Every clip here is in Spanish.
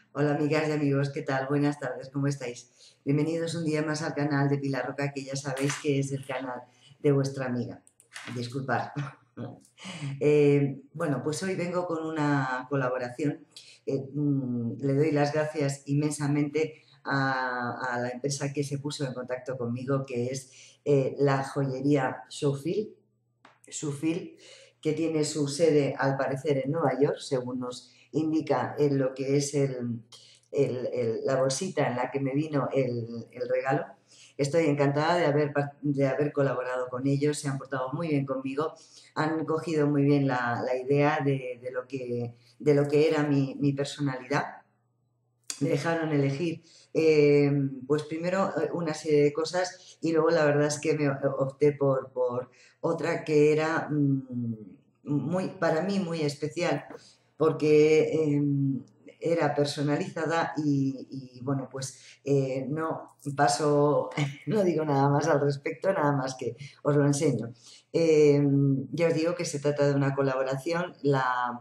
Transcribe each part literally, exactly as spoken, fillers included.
Hola amigas y amigos, ¿qué tal? Buenas tardes, ¿cómo estáis? Bienvenidos un día más al canal de Pilar Roca, que ya sabéis que es el canal de vuestra amiga. Disculpad. Eh, bueno, pues hoy vengo con una colaboración. Eh, mm, le doy las gracias inmensamente a, a la empresa que se puso en contacto conmigo, que es eh, la joyería Showfield, Showfield, que tiene su sede al parecer en Nueva York, según nos indica en lo que es el, el, el, la bolsita en la que me vino el, el regalo. Estoy encantada de haber, de haber colaborado con ellos, se han portado muy bien conmigo, han cogido muy bien la, la idea de, de, lo que, de lo que era mi, mi personalidad. Me dejaron elegir, eh, pues primero eh, una serie de cosas y luego la verdad es que me opté por, por otra que era mmm, muy, para mí muy especial porque eh, era personalizada y, y, bueno, pues eh, no paso, no digo nada más al respecto, nada más que os lo enseño. Eh, ya os digo que se trata de una colaboración, la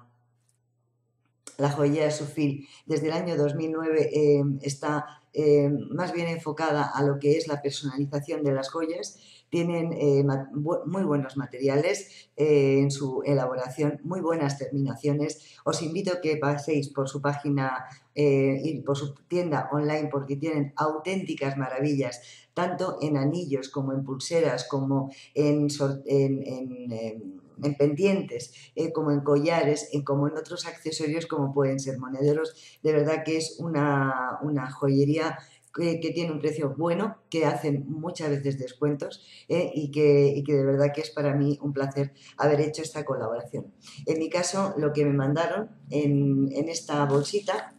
la joyería Sufil desde el año dos mil nueve eh, está eh, más bien enfocada a lo que es la personalización de las joyas. Tienen eh, muy buenos materiales eh, en su elaboración, muy buenas terminaciones. Os invito a que paséis por su página eh, y por su tienda online porque tienen auténticas maravillas, tanto en anillos como en pulseras, como en, en, en, en pendientes, eh, como en collares, eh, como en otros accesorios como pueden ser monederos. De verdad que es una, una joyería que, que, tiene un precio bueno, que hacen muchas veces descuentos eh, y, que, y que de verdad que es para mí un placer haber hecho esta colaboración. En mi caso, lo que me mandaron en, en esta bolsita,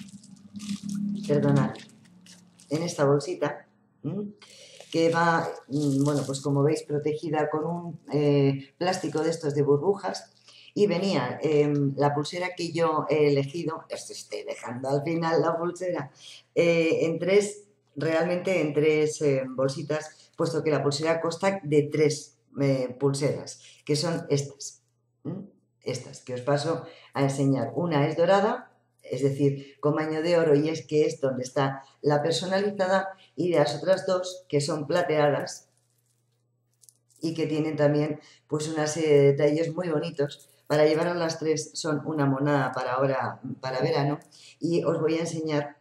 perdonad, en esta bolsita, ¿m? que va, bueno, pues como veis, protegida con un eh, plástico de estos de burbujas. Y venía eh, la pulsera que yo he elegido, os estoy dejando al final la pulsera, eh, en tres, realmente en tres eh, bolsitas, puesto que la pulsera consta de tres eh, pulseras, que son estas, ¿m? Estas, que os paso a enseñar. Una es dorada, es decir, con baño de oro, y es que es donde está la personalizada, y de las otras dos que son plateadas y que tienen también pues una serie de detalles muy bonitos. Para llevar a las tres son una monada para ahora, para verano, y os voy a enseñar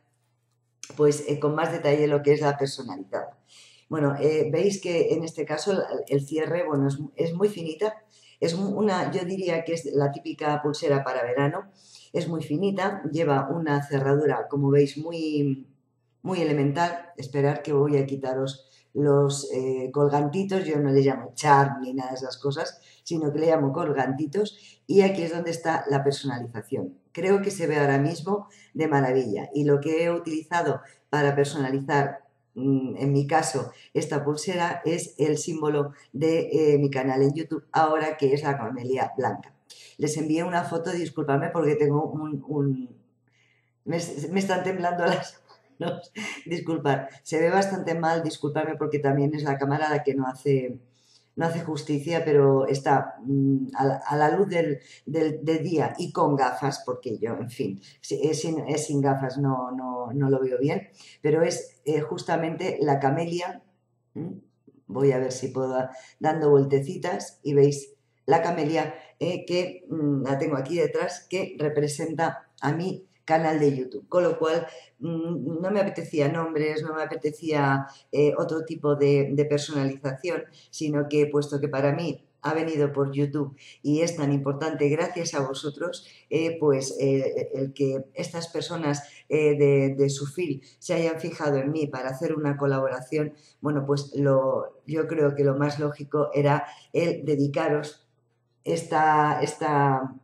pues eh, con más detalle lo que es la personalizada. Bueno, eh, veis que en este caso el, el cierre, bueno, es, es muy finita, es una, yo diría que es la típica pulsera para verano, es muy finita, lleva una cerradura, como veis, muy, muy elemental. Esperar que voy a quitaros los eh, colgantitos, yo no le llamo charm ni nada de esas cosas, sino que le llamo colgantitos, y aquí es donde está la personalización. Creo que se ve ahora mismo de maravilla, y lo que he utilizado para personalizar, en mi caso, esta pulsera es el símbolo de eh, mi canal en YouTube ahora, que es la camelia blanca. Les envié una foto, discúlpame porque tengo un... un me, me, están temblando las manos, disculpad, se ve bastante mal, discúlpame porque también es la cámara la que no hace... no hace justicia, pero está mmm, a, la, a, la, luz del, del, del, día y con gafas, porque yo, en fin, es sin, es sin gafas, no, no, no, lo veo bien, pero es eh, justamente la camelia. ¿Mm? Voy a ver si puedo dando vueltecitas y veis la camelia eh, que mmm, la tengo aquí detrás, que representa a mi canal de YouTube, con lo cual mmm, no me apetecía nombres, no me apetecía eh, otro tipo de, de personalización, sino que puesto que para mí ha venido por YouTube y es tan importante gracias a vosotros, eh, pues eh, el que estas personas eh, de, de Showfield se hayan fijado en mí para hacer una colaboración, bueno, pues lo, yo creo que lo más lógico era el dedicaros esta, esta,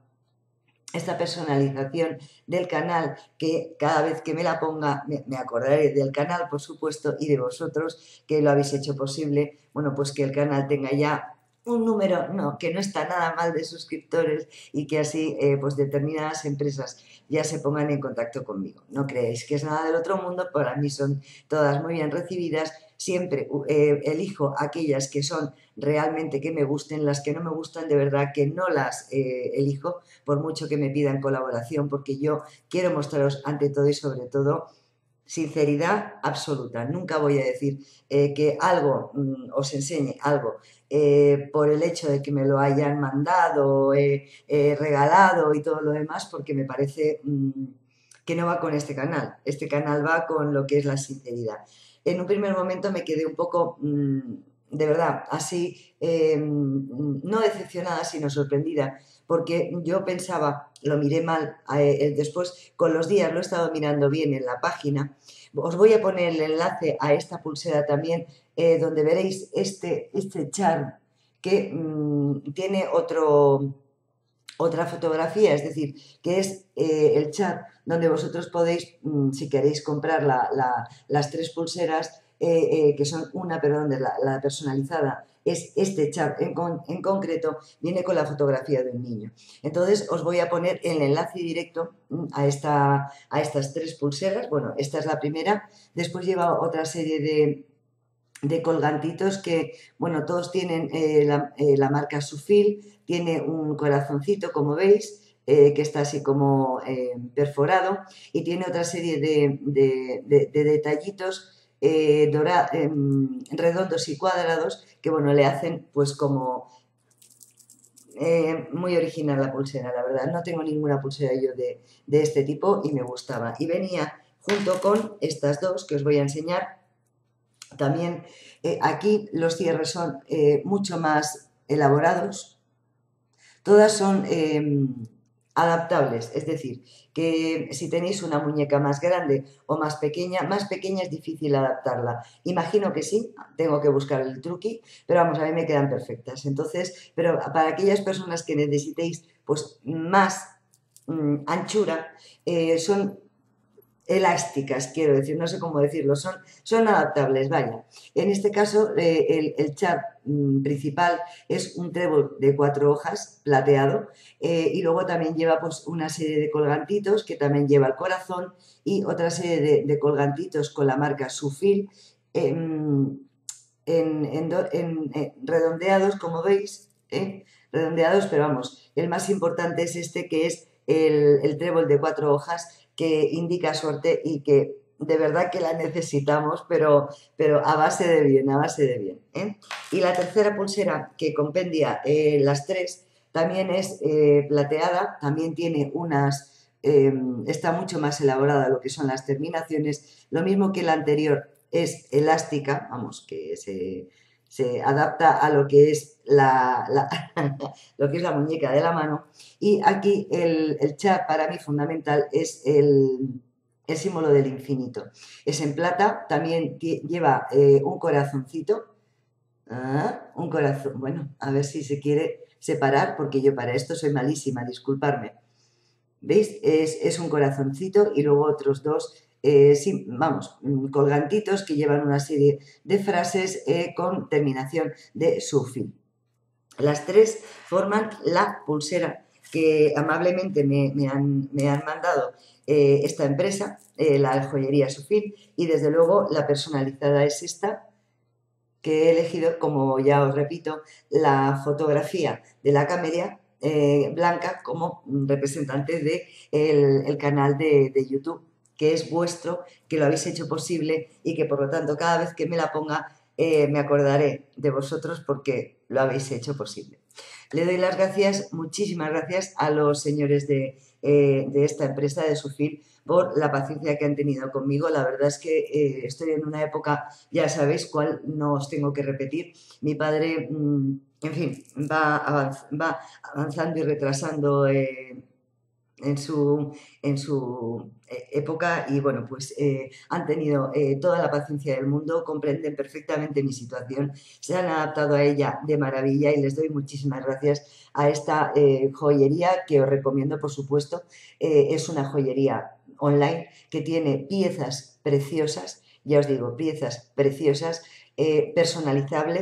esta personalización del canal, que cada vez que me la ponga me, me acordaré del canal, por supuesto, y de vosotros que lo habéis hecho posible. Bueno, pues que el canal tenga ya un número, no, que no está nada mal, de suscriptores, y que así eh, pues determinadas empresas ya se pongan en contacto conmigo. No creéis que es nada del otro mundo, para mí son todas muy bien recibidas, siempre eh, elijo aquellas que son realmente que me gusten, las que no me gustan de verdad que no las eh, elijo, por mucho que me pidan colaboración, porque yo quiero mostraros ante todo y sobre todo sinceridad absoluta. Nunca voy a decir eh, que algo, mmm, os enseñe algo eh, por el hecho de que me lo hayan mandado, eh, eh, regalado y todo lo demás, porque me parece mmm, que no va con este canal. Este canal va con lo que es la sinceridad. En un primer momento me quedé un poco, mmm, de verdad, así, eh, no decepcionada, sino sorprendida, porque yo pensaba, lo miré mal, eh, después con los días lo he estado mirando bien en la página. Os voy a poner el enlace a esta pulsera también, eh, donde veréis este, este charm que mmm, tiene otro, otra fotografía, es decir, que es eh, el chat donde vosotros podéis, mmm, si queréis comprar la, la, las tres pulseras, eh, eh, que son una, perdón, de la, la personalizada, es este chat en, con, en concreto, viene con la fotografía de un niño. Entonces os voy a poner el enlace directo a, esta, a estas tres pulseras. Bueno, esta es la primera, después lleva otra serie de, de colgantitos que, bueno, todos tienen eh, la, eh, la marca Sufil, tiene un corazoncito, como veis, eh, que está así como eh, perforado, y tiene otra serie de, de, de, de detallitos eh, dora, eh, redondos y cuadrados que, bueno, le hacen pues como eh, muy original la pulsera, la verdad. No tengo ninguna pulsera yo de, de este tipo y me gustaba. Y venía junto con estas dos que os voy a enseñar. También eh, aquí los cierres son eh, mucho más elaborados. Todas son eh, adaptables, es decir, que si tenéis una muñeca más grande o más pequeña, más pequeña es difícil adaptarla. Imagino que sí, tengo que buscar el truqui, pero vamos, a mí me quedan perfectas. Entonces, pero para aquellas personas que necesitéis pues más mmm, anchura, eh, son elásticas, quiero decir, no sé cómo decirlo, son, son adaptables, vaya. En este caso, eh, el, el chat mmm, principal es un trébol de cuatro hojas plateado eh, y luego también lleva pues una serie de colgantitos que también lleva el corazón y otra serie de, de colgantitos con la marca Sufil eh, en, en, en, en, en redondeados, como veis, eh, redondeados, pero vamos, el más importante es este que es el, el trébol de cuatro hojas que indica suerte y que de verdad que la necesitamos, pero, pero a base de bien, a base de bien. ¿eh? Y la tercera pulsera que compendia eh, las tres también es eh, plateada, también tiene unas, eh, está mucho más elaborada lo que son las terminaciones, lo mismo que la anterior es elástica, vamos, que se, se adapta a lo que es la, la lo que es la muñeca de la mano. Y aquí el, el chat para mí fundamental es el, el símbolo del infinito. Es en plata, también lleva eh, un corazoncito, ah, un corazón, bueno, a ver si se quiere separar, porque yo para esto soy malísima, disculparme. ¿Veis? Es, es un corazoncito y luego otros dos, eh, sí, vamos, colgantitos que llevan una serie de frases eh, con terminación de Sufil. Las tres forman la pulsera que amablemente me, me, han, me han mandado eh, esta empresa, eh, la joyería Sufil, y desde luego la personalizada es esta, que he elegido, como ya os repito, la fotografía de la camelia eh, blanca como representante del de el canal de, de YouTube, que es vuestro, que lo habéis hecho posible y que por lo tanto cada vez que me la ponga eh, me acordaré de vosotros porque lo habéis hecho posible. Le doy las gracias, muchísimas gracias a los señores de, eh, de esta empresa de Sufil por la paciencia que han tenido conmigo. La verdad es que eh, estoy en una época, ya sabéis cuál, no os tengo que repetir. Mi padre, mmm, en fin, va, avanz, va avanzando y retrasando eh, en su, en su época y bueno, pues eh, han tenido eh, toda la paciencia del mundo, comprenden perfectamente mi situación, se han adaptado a ella de maravilla y les doy muchísimas gracias a esta eh, joyería que os recomiendo, por supuesto. Eh, es una joyería online que tiene piezas preciosas, ya os digo, piezas preciosas, eh, personalizables,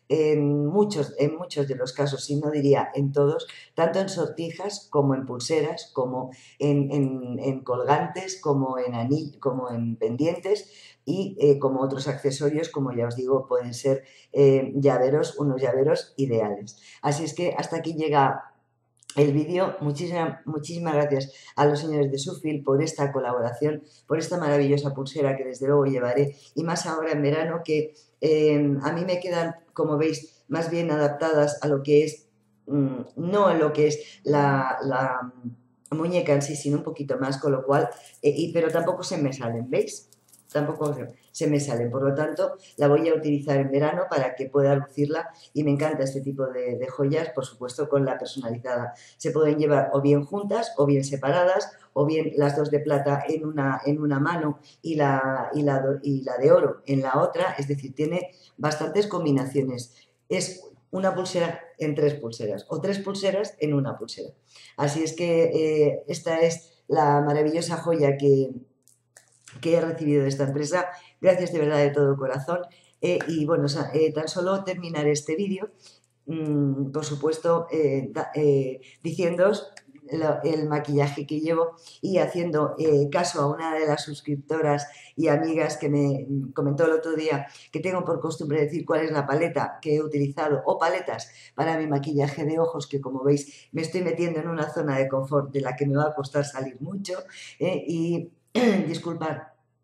en muchos, en muchos de los casos, si no diría en todos, tanto en sortijas como en pulseras, como en, en, en colgantes, como en anillos, como en pendientes y eh, como otros accesorios, como ya os digo, pueden ser eh, llaveros, unos llaveros ideales. Así es que hasta aquí llega el vídeo. Muchísimas, muchísimas gracias a los señores de Sufil por esta colaboración, por esta maravillosa pulsera que desde luego llevaré, y más ahora en verano que eh, a mí me quedan, como veis, más bien adaptadas a lo que es, mmm, no a lo que es la, la, muñeca en sí, sino un poquito más, con lo cual, eh, y, pero tampoco se me salen, ¿veis? Tampoco se me salen, por lo tanto la voy a utilizar en verano para que pueda lucirla, y me encanta este tipo de, de joyas, por supuesto con la personalizada. Se pueden llevar o bien juntas o bien separadas, o bien las dos de plata en una, en una mano y la, y, la, y la de oro en la otra, es decir, tiene bastantes combinaciones. Es una pulsera en tres pulseras o tres pulseras en una pulsera. Así es que eh, esta es la maravillosa joya que que he recibido de esta empresa. Gracias de verdad de todo corazón. Eh, y bueno, eh, tan solo terminar este vídeo, mmm, por supuesto, eh, da, eh, diciéndoos lo, el maquillaje que llevo, y haciendo eh, caso a una de las suscriptoras y amigas que me comentó el otro día que tengo por costumbre decir cuál es la paleta que he utilizado o paletas para mi maquillaje de ojos, que como veis me estoy metiendo en una zona de confort de la que me va a costar salir mucho, eh, y disculpad,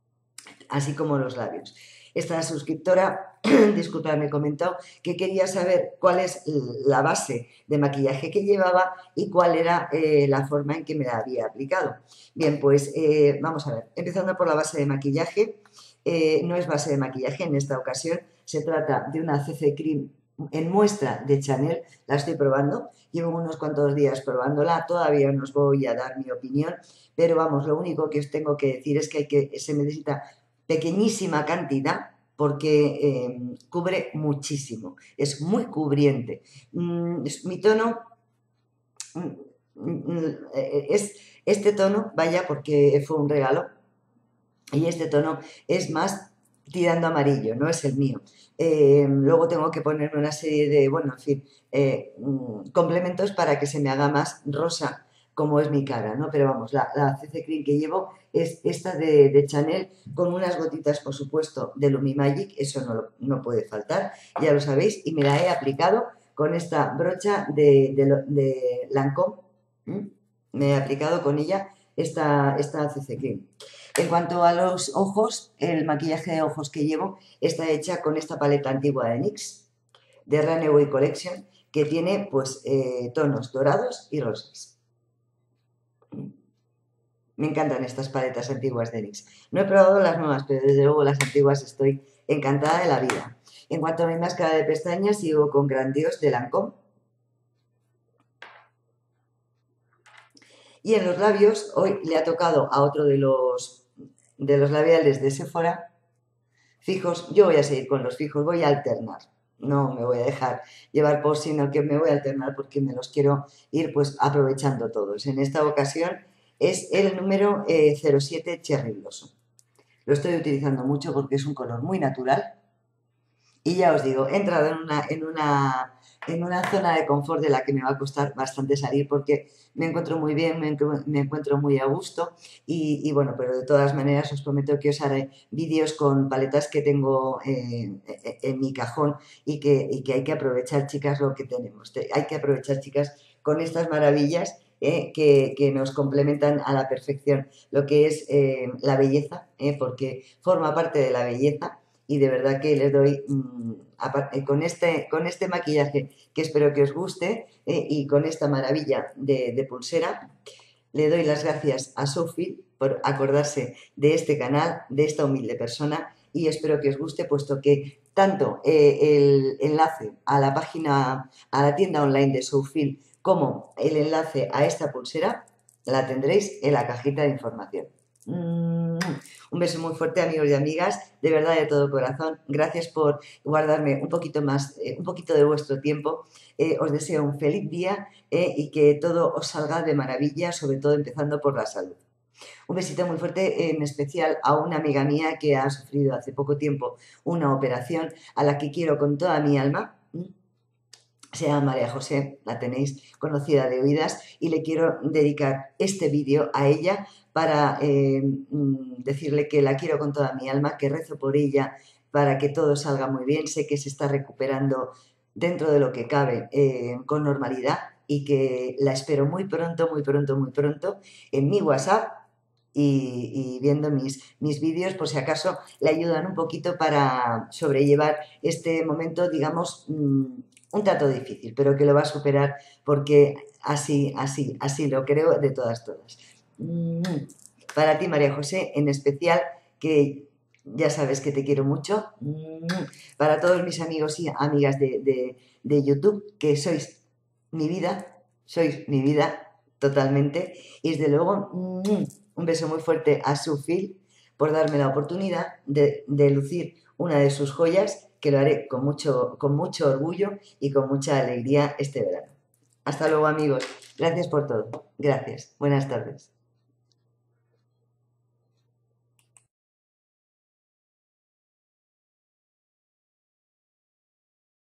así como los labios. Esta suscriptora, disculpad, me comentó que quería saber cuál es la base de maquillaje que llevaba y cuál era eh, la forma en que me la había aplicado. Bien, pues eh, vamos a ver, empezando por la base de maquillaje. Eh, no es base de maquillaje en esta ocasión, se trata de una C C Cream en muestra de Chanel. La estoy probando, llevo unos cuantos días probándola, todavía no os voy a dar mi opinión, pero vamos, lo único que os tengo que decir es que, hay que se necesita pequeñísima cantidad porque eh, cubre muchísimo, es muy cubriente. Mm, es, mi tono mm, es este tono, vaya, porque fue un regalo, y este tono es más tirando amarillo, no es el mío. Eh, luego tengo que ponerme una serie de, bueno, en fin, eh, complementos para que se me haga más rosa, como es mi cara, ¿no? Pero vamos, la, la C C Cream que llevo es esta de, de Chanel, con unas gotitas, por supuesto, de Lumimagic, eso no, no puede faltar, ya lo sabéis, y me la he aplicado con esta brocha de, de, de Lancôme. ¿Mm? Me he aplicado con ella esta, esta C C Cream. En cuanto a los ojos, el maquillaje de ojos que llevo está hecha con esta paleta antigua de NYX, de Runaway Collection, que tiene pues eh, tonos dorados y rosas. Me encantan estas paletas antiguas de NYX. No he probado las nuevas, pero desde luego las antiguas estoy encantada de la vida. En cuanto a mi máscara de pestañas, sigo con Grandiose de Lancôme. Y en los labios, hoy le ha tocado a otro de los de los labiales de Sephora fijos. Yo voy a seguir con los fijos, voy a alternar, no me voy a dejar llevar por, sino que me voy a alternar porque me los quiero ir pues aprovechando todos. En esta ocasión es el número eh, cero siete Cherry Blossom. Lo estoy utilizando mucho porque es un color muy natural, y ya os digo, he entrado en una, en una, en una zona de confort de la que me va a costar bastante salir, porque me encuentro muy bien, me, me encuentro muy a gusto, y, y, bueno, pero de todas maneras os prometo que os haré vídeos con paletas que tengo eh, en mi cajón, y que, y que hay que aprovechar, chicas, lo que tenemos. Hay que aprovechar, chicas, con estas maravillas eh, que, que nos complementan a la perfección lo que es eh, la belleza, eh, porque forma parte de la belleza. Y de verdad que les doy, mmm, con, este, con este maquillaje, que espero que os guste, eh, y con esta maravilla de, de pulsera, le doy las gracias a Sufil por acordarse de este canal, de esta humilde persona, y espero que os guste, puesto que tanto eh, el enlace a la página, a la tienda online de Sufil, como el enlace a esta pulsera, la tendréis en la cajita de información. Mm, un beso muy fuerte, amigos y amigas, de verdad, de todo corazón. Gracias por guardarme un poquito más, eh, un poquito de vuestro tiempo. Eh, os deseo un feliz día eh, y que todo os salga de maravilla, sobre todo empezando por la salud. Un besito muy fuerte, en especial a una amiga mía que ha sufrido hace poco tiempo una operación, a la que quiero con toda mi alma. Se llama María José, la tenéis conocida de oídas, y le quiero dedicar este vídeo a ella para eh, decirle que la quiero con toda mi alma, que rezo por ella para que todo salga muy bien. Sé que se está recuperando dentro de lo que cabe eh, con normalidad y que la espero muy pronto, muy pronto, muy pronto en mi WhatsApp y, y viendo mis, mis vídeos, por si acaso le ayudan un poquito para sobrellevar este momento, digamos, mmm, un tanto difícil, pero que lo va a superar porque así, así, así lo creo de todas, todas. Para ti, María José, en especial, que ya sabes que te quiero mucho. Para todos mis amigos y amigas de, de, de YouTube, que sois mi vida, sois mi vida totalmente. Y desde luego, un beso muy fuerte a Sufil por darme la oportunidad de, de lucir una de sus joyas, que lo haré con mucho, con mucho orgullo y con mucha alegría este verano. Hasta luego, amigos. Gracias por todo. Gracias. Buenas tardes.